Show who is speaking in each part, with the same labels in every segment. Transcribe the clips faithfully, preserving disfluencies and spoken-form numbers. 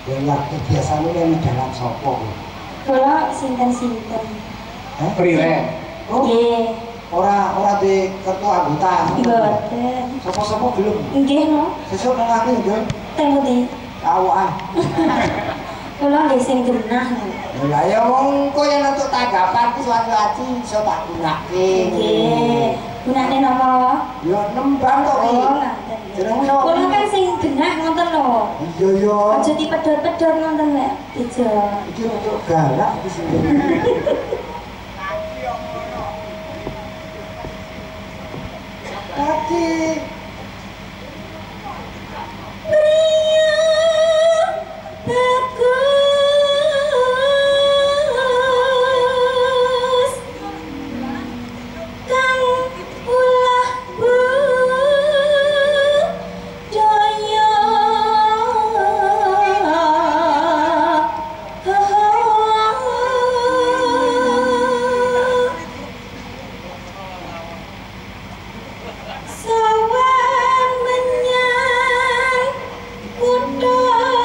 Speaker 1: yang ngerti biasanya yang dalam sopo.
Speaker 2: Kalau sinten-sinten.
Speaker 1: Eh? Priwe. Oh. Nggih. Ora ora di ketua anggota.
Speaker 2: Mboten.
Speaker 1: Sopo-sopo belum?
Speaker 2: Nggih, no.
Speaker 1: Sesuk nang aku nggih.
Speaker 2: Teng pundi?
Speaker 1: Kawokan.
Speaker 2: Kula nggih sing genah.
Speaker 1: Lah ya wong kowe yen entuk tanggapan ki suatu ati iso tak gunake.
Speaker 2: Nggih. Gunane napa?
Speaker 1: Ya nembang kok iki.
Speaker 2: Oh, jeneng napa? Kula kan sing genah ngoten lho.
Speaker 1: Iya ya.
Speaker 2: Aja dipedhot-pedhot ngoten lek. Ijo.
Speaker 1: Iki untuk galak iki sing. Kaki.
Speaker 2: Pria bagus kang ulah budaya sawan menyang kutha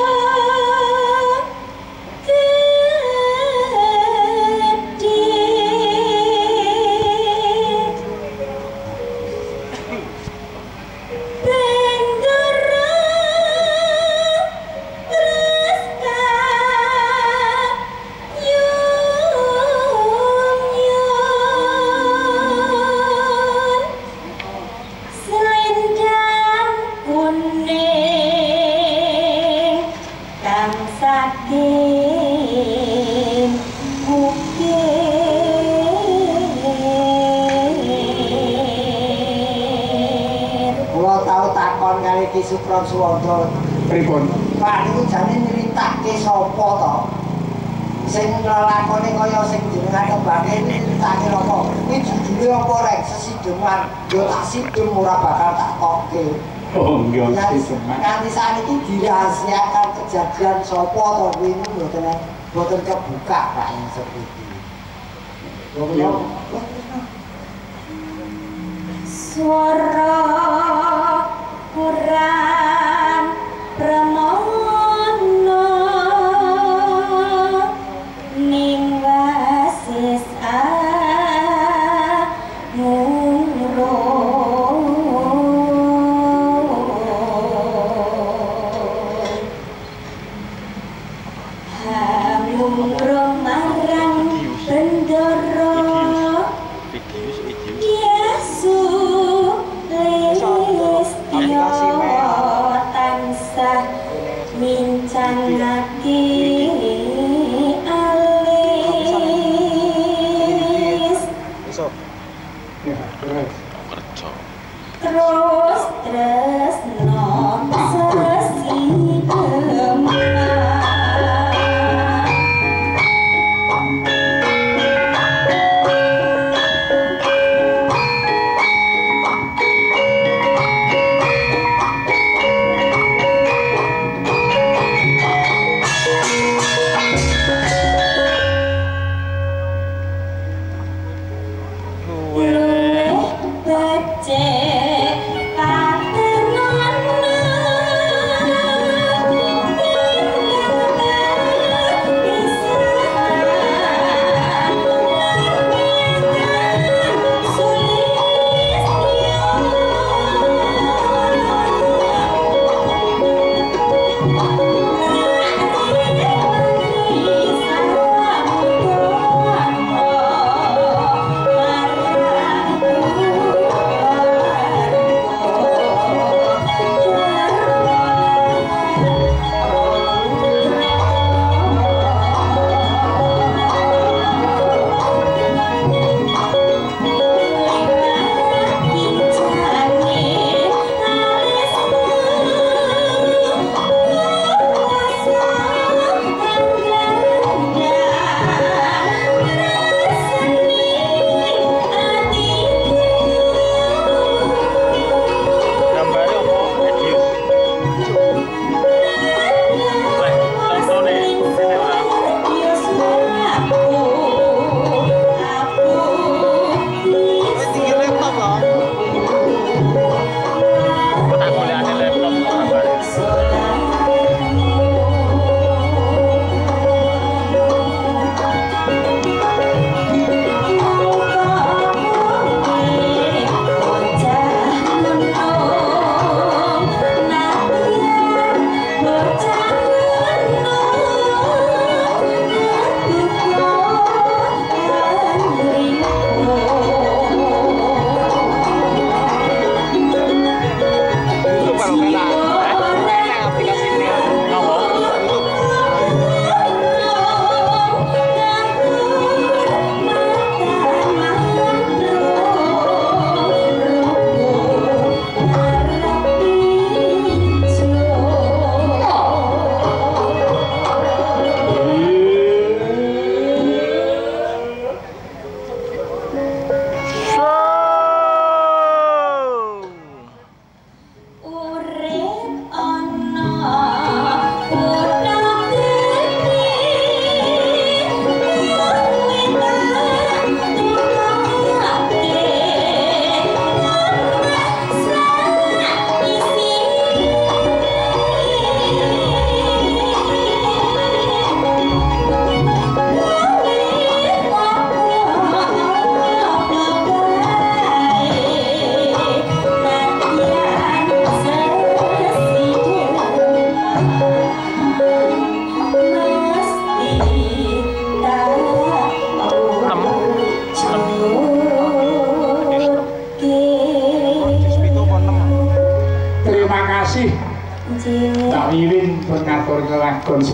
Speaker 1: Ki Supron Suwondo pripun? Pak niku jane nyeritake sapa to? Sing lelakone kaya sing jenenge Bangke nyeritake apa? Iki judule apa rek? Sesideman. Yo tak sidem ora bakal tak tokke.
Speaker 3: Oh, nggih sideman.
Speaker 1: Kanthi saniki dirahasiakan kejadian sapa to kuwi mboten mboten kebuka Pak ing sepundi. Yo
Speaker 2: Suara Quran Pramono ning wasis amuro hamuro marang bendoro Yesu tansah mincangake alis terus terus no sesi Nggih.
Speaker 3: Tak wiwin pun ngatur kelakon